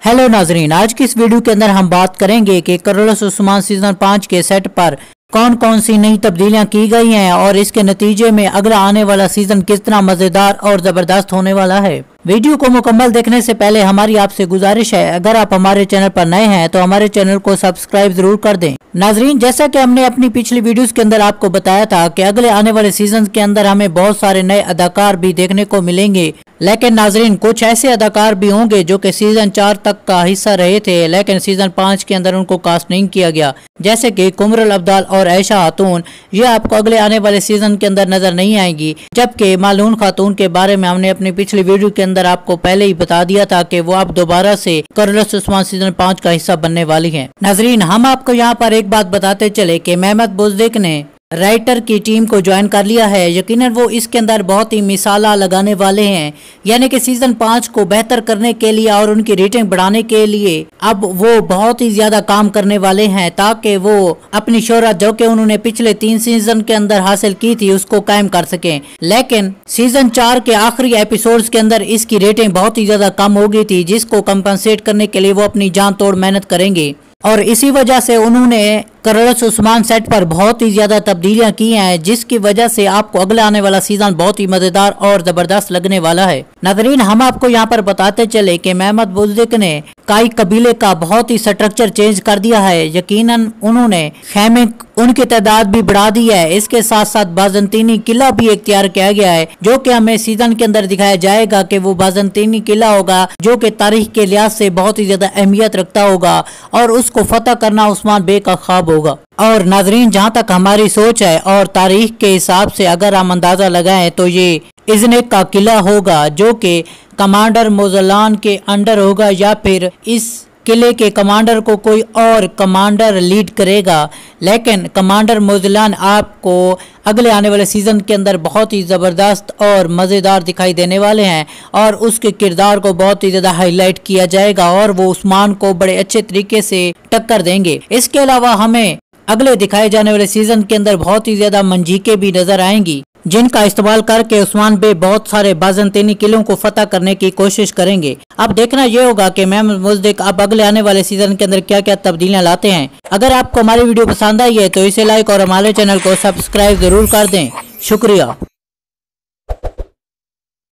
Hello नाजरीन, आज की इस वीडियो के अंदर हम बात करेंगे कि करोड़स उस्मान सीजन 5 के सेट पर कौन कौन सी नई तब्दीलियां की गई हैं और इसके नतीजे में अगला आने वाला सीजन कितना मजेदार और जबरदस्त होने वाला है। वीडियो को मुकम्मल देखने से पहले हमारी आपसे गुजारिश है, अगर आप हमारे चैनल पर नए हैं तो हमारे चैनल को सब्सक्राइब जरूर कर दें। नाजरीन, जैसा कि हमने अपनी पिछली वीडियोस के अंदर आपको बताया था कि अगले आने वाले सीजन के अंदर हमें बहुत सारे नए अदाकार भी देखने को मिलेंगे, लेकिन नाजरीन कुछ ऐसे अदाकार भी होंगे जो कि सीजन 4 तक का हिस्सा रहे थे लेकिन सीजन 5 के अंदर उनको कास्ट नहीं किया गया, जैसे कि कुमरुल अब्दाल और आयशा खातून। ये आपको अगले आने वाले सीजन के अंदर नजर नहीं आएंगी, जबकि मालून खातून के बारे में हमने अपनी पिछली वीडियो के अंदर आपको पहले ही बता दिया था कि वो अब दोबारा से करोड़स उस्मान सीजन 5 का हिस्सा बनने वाली है। नाजरीन, हम आपको यहाँ पर एक बात बताते चले कि मेहमद बुज़दिक ने राइटर की टीम को ज्वाइन कर लिया है। यकीनन वो इसके अंदर बहुत ही मिसाला लगाने वाले हैं, यानी कि सीजन 5 को बेहतर करने के लिए और उनकी रेटिंग बढ़ाने के लिए अब वो बहुत ही ज्यादा काम करने वाले हैं, ताकि वो अपनी शोहरत जो कि उन्होंने पिछले 3 सीजन के अंदर हासिल की थी उसको कायम कर सकें। लेकिन सीजन 4 के आखिरी एपिसोड्स के अंदर इसकी रेटिंग बहुत ही ज्यादा कम हो गई थी, जिसको कंपनसेट करने के लिए वो अपनी जान तोड़ मेहनत करेंगे और इसी वजह से उन्होंने करोड़स उस्मान सेट पर बहुत ही ज्यादा तब्दीलियां की हैं, जिसकी वजह से आपको अगला आने वाला सीजन बहुत ही मजेदार और जबरदस्त लगने वाला है। नाज़रीन, हम आपको यहाँ पर बताते चले कि मेहमद बुज़दिक ने काई कबीले का बहुत ही स्ट्रक्चर चेंज कर दिया है। यकीनन उन्होंने खैमे उनकी तादाद भी बढ़ा दी है। इसके साथ साथ बाज़ंतीनी किला भी एक तैयार किया गया है, जो कि हमें सीजन के अंदर दिखाया जाएगा कि वो बाज़ंतीनी किला होगा जो कि तारीख के लिहाज से बहुत ही ज्यादा अहमियत रखता होगा और उसको फतह करना उस्मान बे का ख्वाब होगा। और नाजरीन, जहाँ तक हमारी सोच है और तारीख के हिसाब से अगर हम अंदाजा लगाएं तो ये इज़्निक का किला होगा जो कि कमांडर मोज़लान के अंडर होगा, या फिर इस किले के कमांडर को कोई और कमांडर लीड करेगा। लेकिन कमांडर मोज़लान आपको अगले आने वाले सीजन के अंदर बहुत ही ज़बरदस्त और मज़ेदार दिखाई देने वाले हैं और उसके किरदार को बहुत ही ज़्यादा हाईलाइट किया जाएगा और वो उस्मान को बड़े अच्छे तरीके से टक्कर देंगे। इसके अलावा हमें अगले दिखाए जाने वाले सीजन के अंदर बहुत ही ज्यादा मंजीके भी नजर आएंगी, जिनका इस्तेमाल करके उस्मान बे बहुत सारे बाज़ंतीनी किलों को फतह करने की कोशिश करेंगे। अब देखना यह होगा कि मेहमद बुज़दिक अब अगले आने वाले सीजन के अंदर क्या क्या तब्दीलियां लाते हैं। अगर आपको हमारी वीडियो पसंद आई है तो इसे लाइक और हमारे चैनल को सब्सक्राइब जरूर कर दें। शुक्रिया।